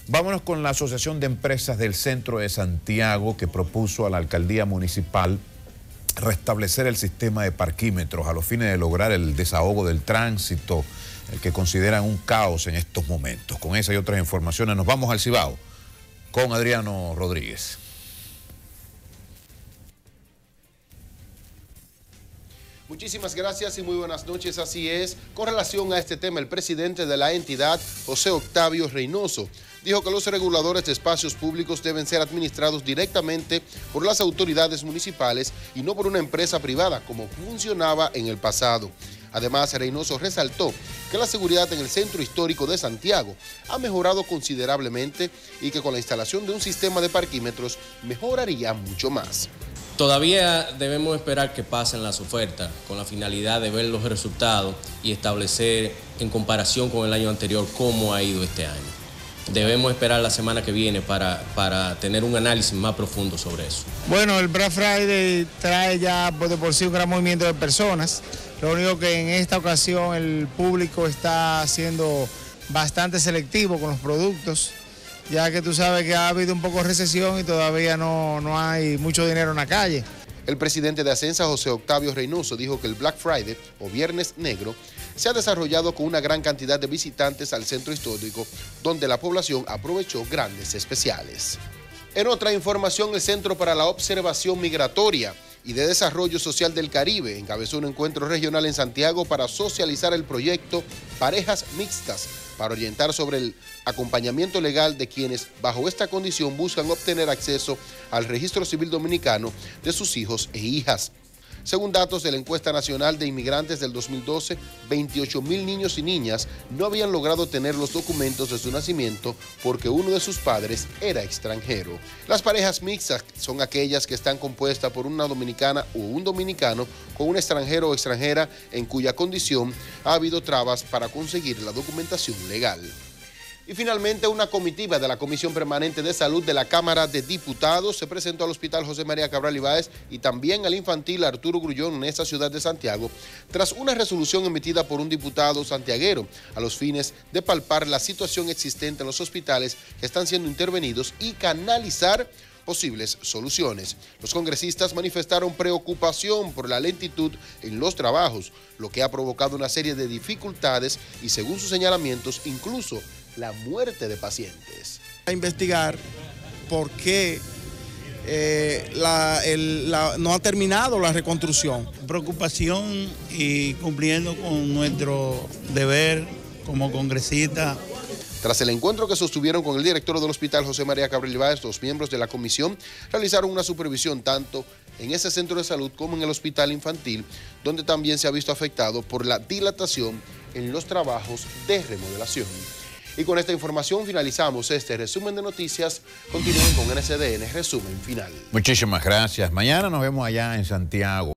Vámonos con la Asociación de Empresas del Centro de Santiago, que propuso a la alcaldía municipal restablecer el sistema de parquímetros a los fines de lograr el desahogo del tránsito, el que consideran un caos en estos momentos. Con esa y otras informaciones nos vamos al Cibao con Adriano Rodríguez. Muchísimas gracias y muy buenas noches. Así es, con relación a este tema, el presidente de la entidad, José Octavio Reynoso, dijo que los reguladores de espacios públicos deben ser administrados directamente por las autoridades municipales y no por una empresa privada, como funcionaba en el pasado. Además, Reynoso resaltó que la seguridad en el centro histórico de Santiago ha mejorado considerablemente y que con la instalación de un sistema de parquímetros mejoraría mucho más. Todavía debemos esperar que pasen las ofertas con la finalidad de ver los resultados y establecer en comparación con el año anterior cómo ha ido este año. Debemos esperar la semana que viene para tener un análisis más profundo sobre eso. Bueno, el Black Friday trae ya de por sí un gran movimiento de personas. Lo único que en esta ocasión el público está siendo bastante selectivo con los productos, ya que tú sabes que ha habido un poco de recesión y todavía no hay mucho dinero en la calle. El presidente de Acensa, José Octavio Reynoso, dijo que el Black Friday, o Viernes Negro, se ha desarrollado con una gran cantidad de visitantes al centro histórico, donde la población aprovechó grandes especiales. En otra información, el Centro para la Observación Migratoria y de Desarrollo Social del Caribe encabezó un encuentro regional en Santiago para socializar el proyecto Parejas Mixtas, para orientar sobre el acompañamiento legal de quienes bajo esta condición buscan obtener acceso al registro civil dominicano de sus hijos e hijas. Según datos de la encuesta nacional de inmigrantes del 2012, 28,000 niños y niñas no habían logrado tener los documentos de su nacimiento porque uno de sus padres era extranjero. Las parejas mixtas son aquellas que están compuestas por una dominicana o un dominicano con un extranjero o extranjera en cuya condición ha habido trabas para conseguir la documentación legal. Y finalmente, una comitiva de la Comisión Permanente de Salud de la Cámara de Diputados se presentó al Hospital José María Cabral Ibáez y también al infantil Arturo Grullón en esta ciudad de Santiago, tras una resolución emitida por un diputado santiaguero a los fines de palpar la situación existente en los hospitales que están siendo intervenidos y canalizar posibles soluciones. Los congresistas manifestaron preocupación por la lentitud en los trabajos, lo que ha provocado una serie de dificultades y, según sus señalamientos, incluso la muerte de pacientes. A investigar por qué no ha terminado la reconstrucción. Preocupación y cumpliendo con nuestro deber como congresista. Tras el encuentro que sostuvieron con el director del Hospital José María Cabral Ibáez, los miembros de la comisión realizaron una supervisión tanto en ese centro de salud como en el hospital infantil, donde también se ha visto afectado por la dilatación en los trabajos de remodelación. Y con esta información finalizamos este resumen de noticias. Continúen con NCDN, resumen final. Muchísimas gracias. Mañana nos vemos allá en Santiago.